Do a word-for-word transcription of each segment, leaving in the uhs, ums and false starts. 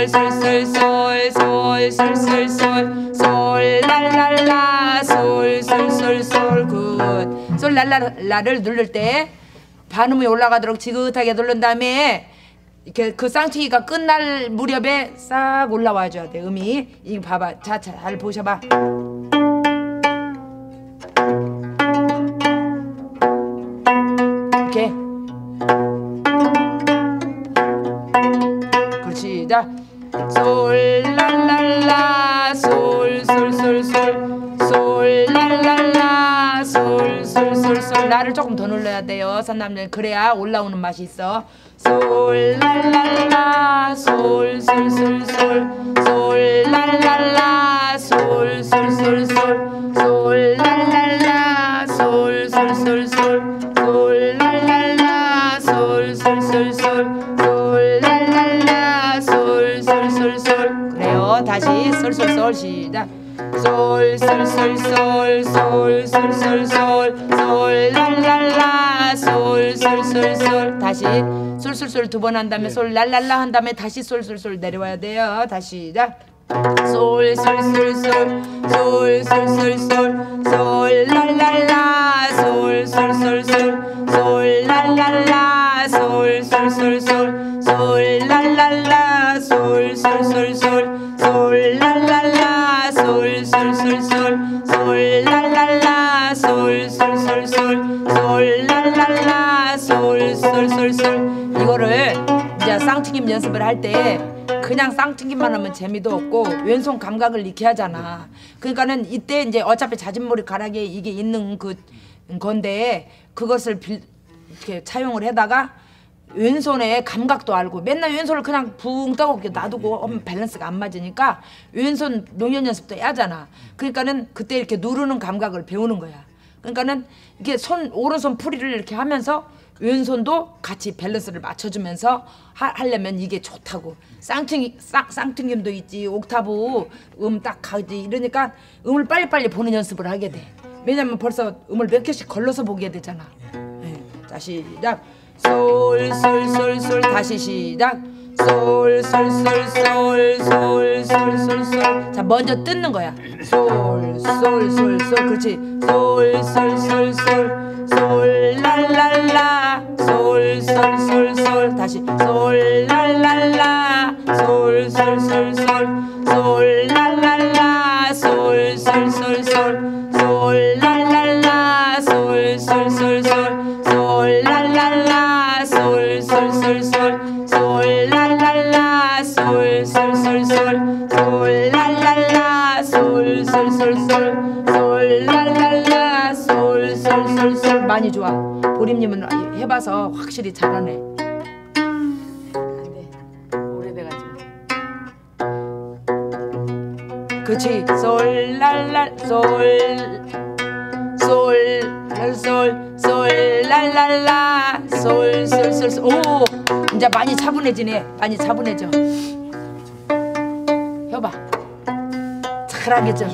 솔솔솔솔솔솔솔솔솔 솔랄랄라 솔솔솔솔 굿. 솔랄랄라를 누를 때 반음이 올라가도록 지긋하게 누른 다음에 이렇게 그 쌍치기가 끝날 무렵에 싹 올라와 줘야 돼. 음이. 이거 봐봐. 자, 잘 보셔봐. 이렇게. 그렇지. 자, 솔랄랄라 솔솔솔솔 솔랄랄라 솔솔솔솔. 라를 조금 더 눌러야 돼요. 선남들. 그래야 올라오는 맛이 있어. 솔랄랄라 솔솔솔솔 솔랄랄라 솔솔솔솔 솔랄랄라 솔솔솔솔 솔랄랄라 솔솔솔솔 솔랄랄라 솔솔솔솔. 그래요. 다시 솔솔솔 시작. 솔솔솔솔 솔솔솔솔 솔랄랄라 솔솔솔솔. 다시 솔솔솔 두 번 한 다음에 솔랄랄라 한 다음에 다시 솔솔솔 내려와야 돼요. 다시 시작. 솔솔솔솔 솔솔솔솔 솔랄랄라 솔솔솔솔 솔랄랄라 솔솔솔솔 솔랄랄라 솔솔솔솔 솔랄랄라 솔솔솔솔 솔랄랄라 솔솔솔솔 솔랄랄라 솔솔솔솔. 이거를 이제 쌍튀김 연습을 할 때 그냥 쌍튀김만 하면 재미도 없고 왼손 감각을 익혀야 하잖아. 그러니까는 이때 이제 어차피 자진몰이 가락에 이게 있는 그 건데 그것을 빌, 이렇게 차용을 해다가 왼손의 감각도 알고 맨날 왼손을 그냥 붕 떠고 놔두고 하면 밸런스가 안 맞으니까 왼손 농연 연습도 해야 하잖아. 그러니까는 그때 이렇게 누르는 감각을 배우는 거야. 그러니까는 이게 손 오른손 풀이를 이렇게 하면서 왼손도 같이 밸런스를 맞춰주면서 하, 하려면 이게 좋다고. 쌍퉁이, 쌍, 쌍퉁임도 있지, 옥타브 음 딱 가지. 이러니까 음을 빨리빨리 보는 연습을 하게 돼. 왜냐면 벌써 음을 몇 개씩 걸러서 보게 되잖아. 네. 자, 시작. 솔솔솔솔. 다시 시작. 솔솔솔솔솔솔솔솔. 자, 먼저 뜯는 거야. 솔솔솔솔. 그렇지. 솔솔솔솔 솔랄랄라 솔솔솔솔. 다시 솔랄랄라 솔솔솔솔 솔랄랄라 솔솔솔솔 솔랄랄라 솔솔솔솔 솔랄랄라 솔솔솔솔 솔랄랄라 솔솔솔솔 솔랄랄라 솔솔솔솔 솔랄랄라 솔솔솔솔. 많이 좋아. 보림님은 해봐서 확실히 잘하네. 안돼, 오래돼가지고. 그렇지. 솔랄랄 솔솔솔솔 솔랄랄라 솔솔솔솔. 오, 이제 많이 차분해지네. 많이 차분해져. 해봐. 잘하겠죠.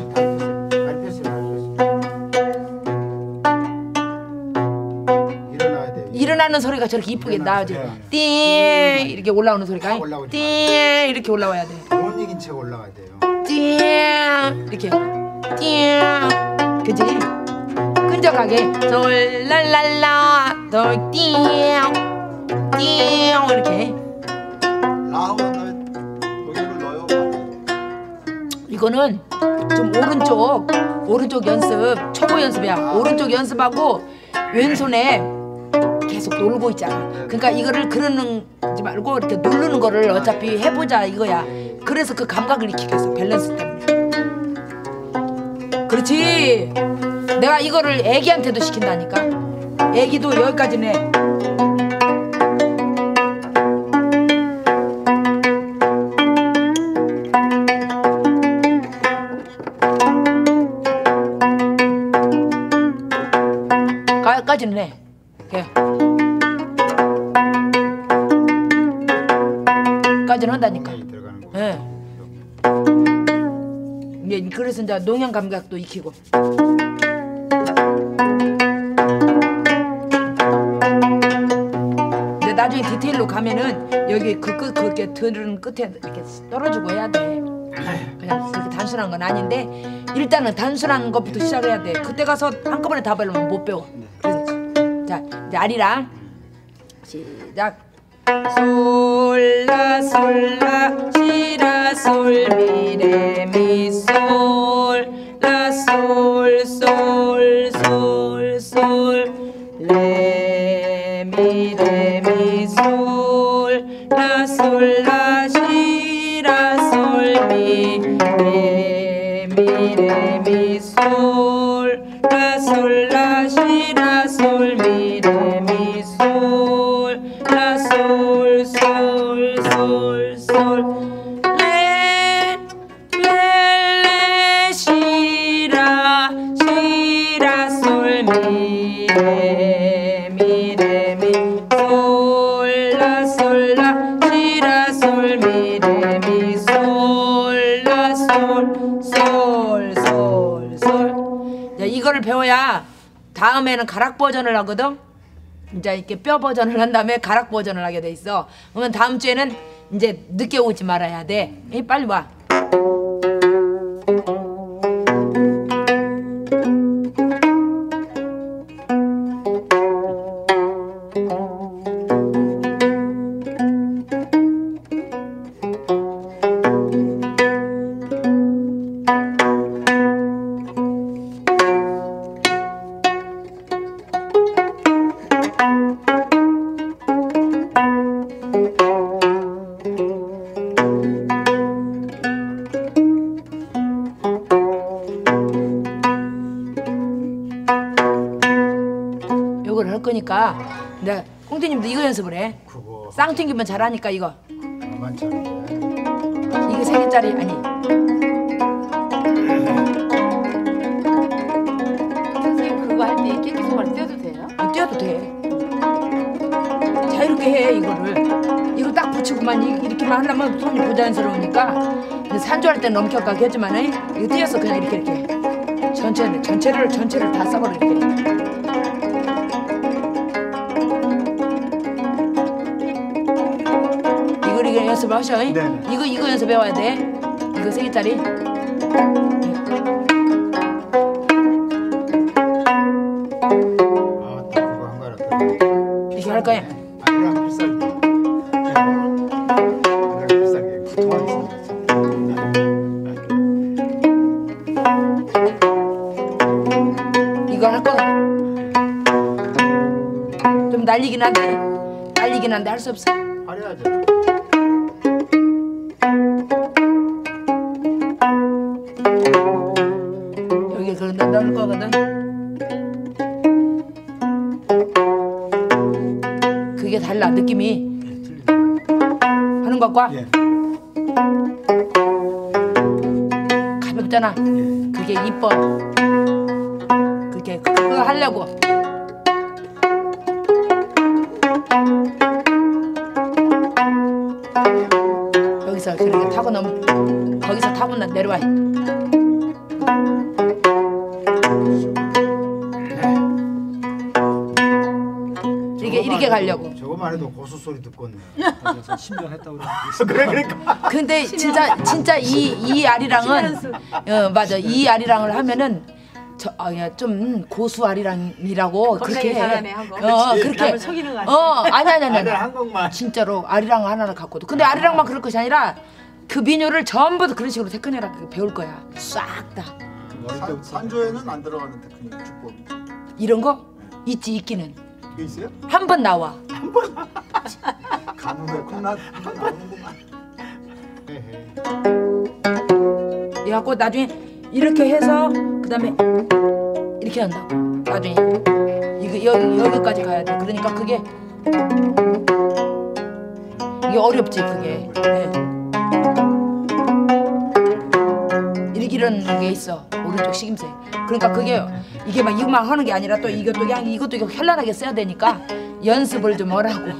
일어나는 소리가 저렇게 이쁘게 나오지. 띵 이렇게 올라오는 소리가 띵 이렇게 올라와야 돼. 못 이긴 채 올라가야 돼요. 띵 이렇게 띵. 그치? 끈적하게 솔랄랄라 솔띵띵 이렇게. 라우는 여기를 넣어요. 이거는 좀 오른쪽 오른쪽 연습, 초보 연습이야. 오른쪽 연습하고 왼손에 계속 놀고 있잖아. 그러니까 이거를 그러는지 말고 이렇게 누르는 거를 어차피 해보자 이거야. 그래서 그 감각을 익히겠어. 밸런스 때문에. 그렇지. 내가 이거를 애기한테도 시킨다니까. 애기도 여기까지네. 까지는 해. 해. 까지는 한다니까. 예. 네. 그래서 이제 농양 감각도 익히고. 나중에 디테일로 가면은 여기 그 끝 그렇게 들은 끝에 이렇게 떨어지고 해야 돼. 그냥 그렇게 단순한 건 아닌데 일단은 단순한 것부터 시작해야 돼. 그때 가서 한꺼번에 다 배우면 못 배워. 그래서 자 이제 아리랑 시작. 솔라 솔라 시라 솔미레미솔라 솔 솔 솔 솔 레미레미솔 라 솔라 시라 솔미 레미레미솔 라 솔라 시라 솔미레미솔 라 솔 솔 솔 솔 레 레 레 시라 시라 솔미 레 미 레 미 솔 라 솔 라 시라 솔미 레 미 솔 라 솔 솔 솔 솔. 자 이거를 배워야 다음에는 가락 버전을 하거든. 이제 이렇게 뼈 버전을 한 다음에 가락 버전을 하게 돼 있어. 그러면 다음 주에는 이제 늦게 오지 말아야 돼. 에이, 빨리 와. 요걸 할 거니까 근데 꽁트님도 이거 연습을 해. 그거 쌍튕기면 잘하니까 이거. 만만치 않은데. 이거 세 개짜리 아니. 선생님 그거 할 때 깨끼 손가락 떼도 돼요? 뛰어도 돼. 자유롭게 해 이거를. 이거 딱 붙이고만 이- 이렇게만 하려면 손이 부자연스러우니까. 근데 산조할 때는 엄격하게 하지만 이거 뛰어서 그냥 이렇게 이렇게 전체를 전체를 전체를 다 써버려 이렇게. 이거 이거 연습하셔. 네. 이거 이거 연습해 와야 돼. 이거 세 개짜리. 아, 또 그거 한 거라. 이렇게 할 거야. 아니랑 필살기. 아니랑 필살기. 통화기 이거 할 거야. 좀 날리긴 한데 날리긴 한데 할 수 없어. 화려하죠. 여기 그런 데 넣을 거거든. 그게 달라 느낌이 하는 것과 예. 가볍잖아. 그게 이뻐. 그렇게 그거 하려고. 여기서 그렇게 타고 넘 거기서 타고 나 내려와. 이렇게 이렇게 가려고. 저거만 해도 고수 소리 듣고 있네. 신변했다고 그래 그러니까. 근데 진짜 진짜 이 이 아리랑은 어 맞아 이 아리랑을 하면은 저 아, 야, 좀 고수 아리랑이라고 그렇게 해. 잘하네, 하고. 어 그렇게 남을 속이는 거 어 아니 아니 아니 아들 아니 한국말. 진짜로 아리랑 하나를 갖고도 근데 아리랑만 그럴 것이 아니라 그 민요를 전부 다 그런 식으로 테크닉을 배울 거야 싹 다 산, 산조에는 안 들어가는 테크닉 주법. 이런 거 있지 있기는 이게 있어요? 한 번 나와 가뭄에 콩나물 한번 나오는구만. 헤헤. 이래갖고 나중에 이렇게 해서 그 다음에 이렇게 한다고 나중에 이거 여기 여기까지 가야 돼 그러니까 그게 이게 어렵지 그게 네. 이렇게 이런 게 있어 오른쪽 식임새 그러니까 그게 이게 막 이것만 하는 게 아니라 또 이것도 그냥 이것도 이거 현란하게 써야 되니까 연습을 좀 하라고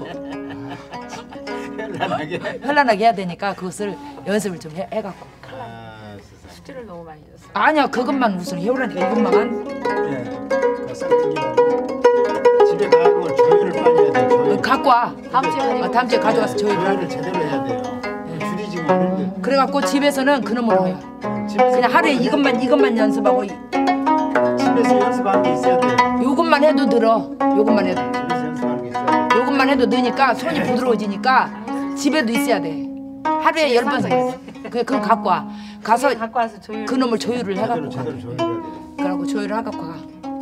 현란하게. 현란하게 해야 되니까 그것을 연습을 좀 해, 해갖고 아, 세상에. 숙제를 너무 많이 줬어. 아니야 그것만 우선 해오라니까 이것만 예. 그 쌍튀기 집에 가고 조율을 빨리 해야 돼. 조율. 갖고 와. 다음 주에 가지고. 아, 다음 주에 가져가서 조율. 조율을 제대로 해야 돼요. 줄이 지금 없는데. 그래갖고 집에서는 그놈으로 해요. 집에서 그냥 하루에 이것만 이것만 연습하고 이- 집에서 연습하는 게 있어야 돼요. 요것만 해도 늘어. 요것만 해도. 집에서 연습하는 게 있어야 돼요. 요것만 해도 느니까 손이 부드러워지니까 집에도 있어야 돼. 하루에 열 번. 그 그거 갖고 와. 가서 갖고 와서 조율. 그놈을 조율을 제대로 해갖고 가. 제대로 조율해야 돼요. 그러고 조율을 해갖고 가.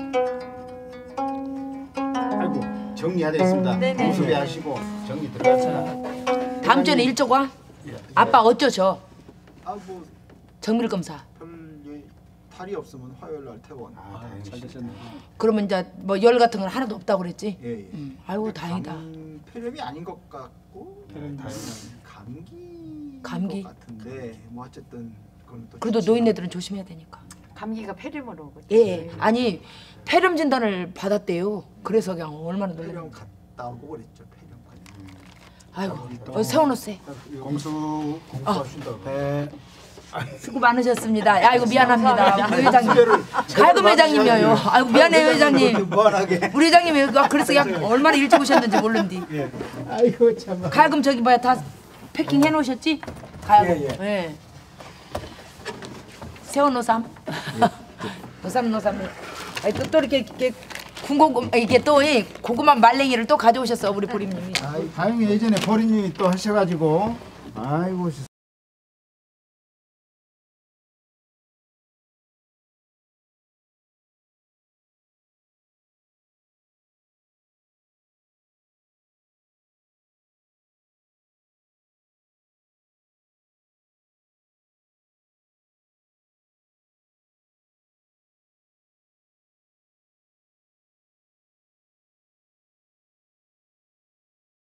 아이고 정리해야 되겠습니다. 네네. 무수리 하시고 정리 들어가서. 다음 주에는 일찍 와. 아빠 어쩌죠? 아뭐 정밀 검사. 별 탈이 없으면 화요일 날 퇴원. 아, 잘 되셨네. 그러면 이제 뭐 열 같은 건 하나도 없다고 그랬지? 예, 예. 음, 아이고 다행이다. 감, 폐렴이 아닌 것 같고 폐렴이 감기 감기? 것 같은데 뭐 어쨌든 그건 또 그래도 좋지만. 노인네들은 조심해야 되니까. 감기가 폐렴으로 오거든. 예, 아니 폐렴 진단을 받았대요. 그래서 그냥 얼마나 놀랐. 폐렴 갔다 오고 그랬죠. 폐렴 갔다. 아이고, 어, 세워놓으세요. 공수 공수하신다고. 네. 수고 많으셨습니다. 아이고 미안합니다. 우리 회장님. 아이고 회장님이요. 아이고 미안해요 회장님. 무한하게. 우리 회장님이 아, 그래서 그냥 얼마나 일찍 오셨는지 모른디. 예. 아이고 참. 가야금 저기 뭐야 다 패킹 해놓으셨지? 가야금. 예, 예. 새우 노삼. 노삼 노삼. 아니, 또, 또 이렇게, 이렇게 군고구 이게 또 이 고구마 말랭이를 또 가져오셨어 우리 보림님이. 아이, 다행히 예전에 보리님이 또 하셔가지고 아이고